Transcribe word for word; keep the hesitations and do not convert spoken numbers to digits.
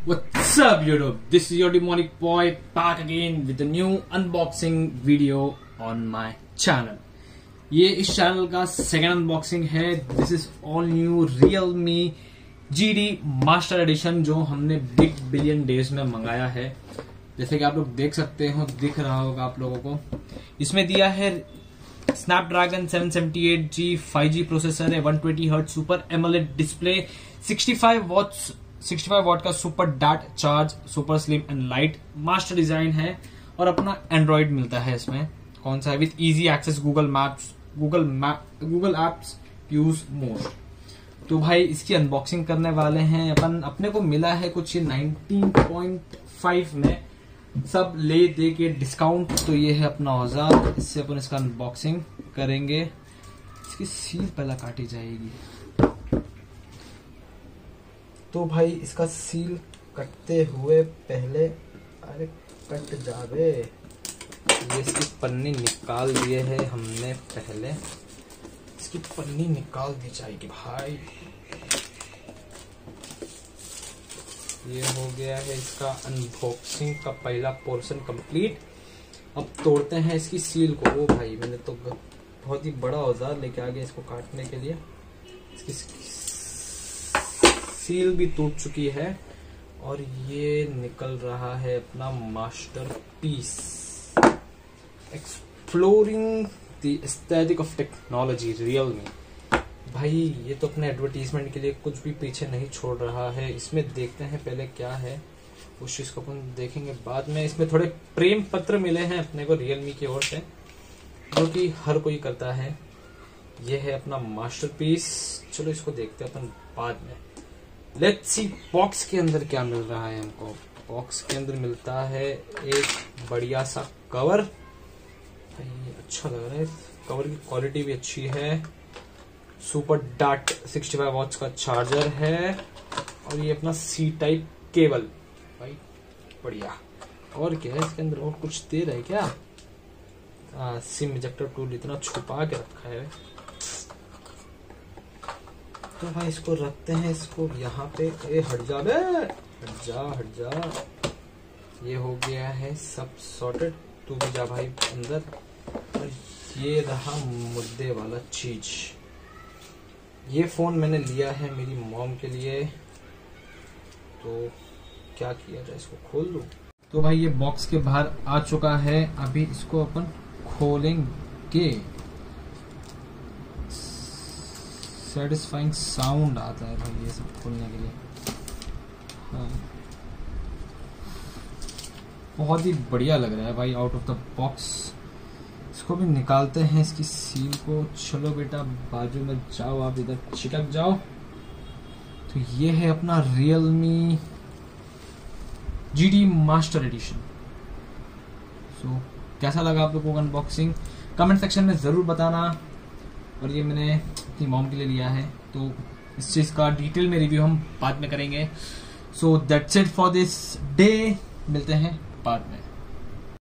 What's up YouTube? This is your demonic boy back again with a new unboxing video on my channel. ये इस channel का second unboxing है. This is all new Realme G T master edition जो हमने big billion days में मंगाया है. जैसे कि आप लोग देख सकते हो, दिख रहा होगा आप लोगों को. इसमें दिया है Snapdragon seven seventy eight G five G processor है, one twenty hertz super AMOLED display, sixty five watts sixty five watt का सुपर डैट charge, super slim and light master design है. और अपना एंड्रॉइड मिलता है इसमें. कौन सा है? With easy access Google maps, Google map Google apps use more. तो भाई इसकी अनबॉक्सिंग करने वाले हैं अपन. अपने को मिला है कुछ नाइनटीन पॉइंट फाइव में, सब ले दे के डिस्काउंट. तो ये है अपना औजार. इससे अपन इसका अनबॉक्सिंग करेंगे. इसकी सील पहला काटी जाएगी. तो भाई इसका सील कटते हुए पहले, अरे कट जावे, ये इसकी पन्नी निकाल दिए है हमने. पहले इसकी पन्नी निकाल दी जाएगी भाई. ये हो गया है इसका अनबॉक्सिंग का पहला पोर्शन कंप्लीट. अब तोड़ते हैं इसकी सील को. ओ भाई मैंने तो बहुत ही बड़ा औजार लेके आ गया इसको काटने के लिए. इसकी सील भी टूट चुकी है और ये निकल रहा है अपना masterpiece. Exploring the aesthetic of technology Realme. भाई ये तो अपने एडवर्टीजमेंट के लिए कुछ भी पीछे नहीं छोड़ रहा है. इसमें देखते हैं पहले क्या है, उस चीज को अपन देखेंगे बाद में. इसमें थोड़े प्रेम पत्र मिले हैं अपने को Realme की ओर से, जो कि हर कोई करता है. ये है अपना मास्टर पीस. चलो इसको देखते हैं अपन बाद में. लेट्स सी बॉक्स के अंदर क्या मिल रहा है हमको. बॉक्स के अंदर मिलता है एक बढ़िया सा कवर. भाई अच्छा लग रहा है. कवर की क्वालिटी भी अच्छी है. सुपर डैट सिक्सटी फाइव वॉट्स का चार्जर है. और ये अपना सी टाइप केबल. भाई बढ़िया. और क्या है इसके अंदर? और कुछ दे रहा है क्या? आ, सिम इजेक्टर टूल इतना छुपा के रखा है. तो भाई इसको रखते हैं इसको यहाँ पे. ए हट जा बे, हट जा हट जा. ये हो गया है सब सॉर्टेड. तू भी जा भाई अंदर. और ये रहा मुद्दे वाला चीज. ये फोन मैंने लिया है मेरी मॉम के लिए. तो क्या किया जाए, इसको खोल दूं? तो भाई ये बॉक्स के बाहर आ चुका है. अभी इसको अपन खोलेंगे. सेटिस्फाइंग साउंड आता है भाई ये सब खोलने के लिए. हाँ बहुत ही बढ़िया लग रहा है भाई आउट ऑफ द बॉक्स. इसको भी निकालते हैं इसकी सील को. चलो बेटा बाजू में जाओ, आप इधर चिटक जाओ. तो ये है अपना Realme G T master edition. So कैसा लगा आप लोगों को अनबॉक्सिंग? कमेंट सेक्शन में जरूर बताना. और ये मैंने अपनी मॉम के लिए लिया है, तो इस चीज का डिटेल में रिव्यू हम बाद में करेंगे. So that's it for this day. मिलते हैं बाद में.